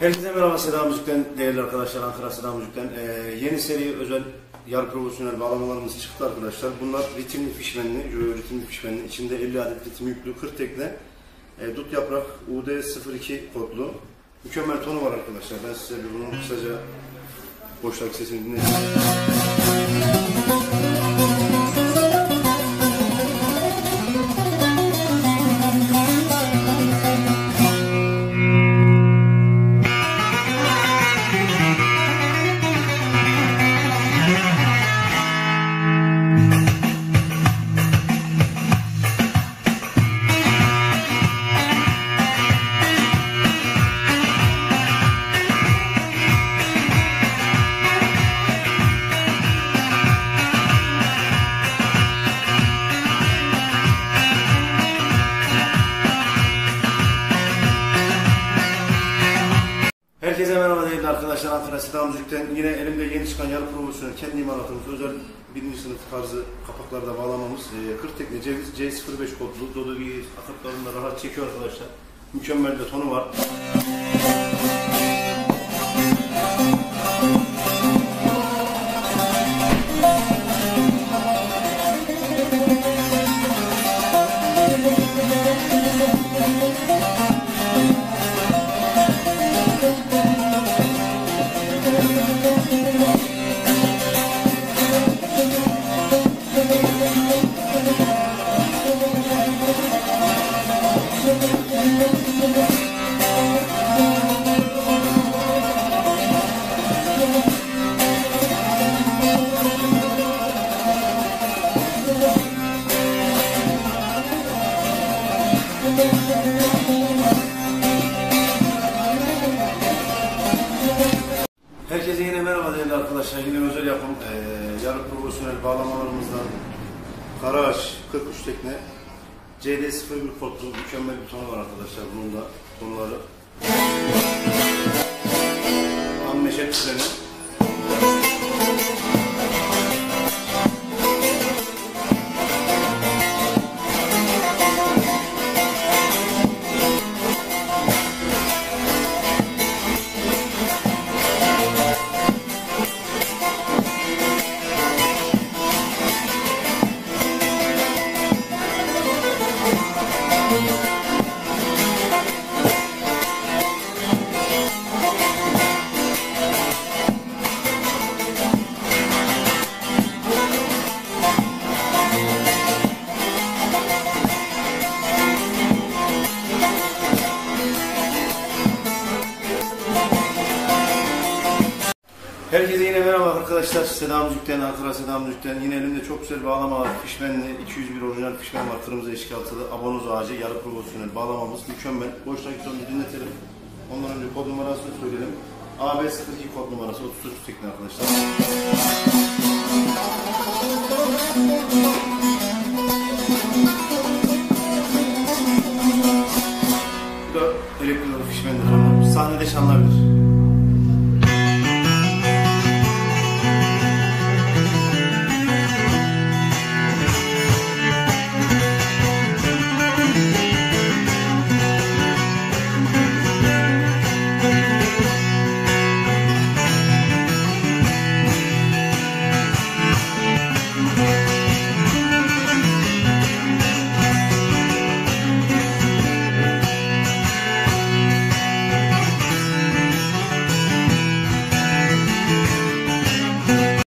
Herkese merhaba, Seda Müzik'ten değerli arkadaşlar, Ankara Seda Müzik'ten yeni seri özel yarı profesyonel bağlamalarımız çıktı arkadaşlar. Bunlar ritimli fişmenli, ritimli fişmenli, içinde 50 adet ritim yüklü, 40 tekne, dut yaprak, UD02 kodlu, mükemmel tonu var arkadaşlar. Ben size bunun kısaca boştaki sesini dinleyin. Herkese merhaba değerli arkadaşlar, Ankara Seda Müzik'ten yine elimde yeni çıkan yarı profesyonel kendi imalatımız özel 1. sınıf tarzı kapaklarda bağlamamız 40 tekne ceviz C05 kodlu Dodo gibi akaplarında rahat çekiyor arkadaşlar. Mükemmel bir tonu var. Herkese yine merhaba değerli arkadaşlar. Yine özel yapım yarı profesyonel bağlamalarımızdan Karaağaç 43 tekne CD01 kodlu mükemmel bir tonu var arkadaşlar. Bunun da tonları Ammeşet düzeni. Herkese yine merhaba arkadaşlar, Seda Müzik'ten, Ankara Seda Müzik'ten. Yine elimde çok güzel bağlama var, fişmenli, 201 orijinal fişmen var, kırmızı eşik altılı, abonoz ağacı, yarı profesyonel bağlamamız mükemmel. Boştaki tonunu dinletelim. Ondan önce kod numarasını söyleyelim. AB02 kod numarası, 33 tekne arkadaşlar. Bu da elektronik fişmenli tonu, sahnede çalınabilir.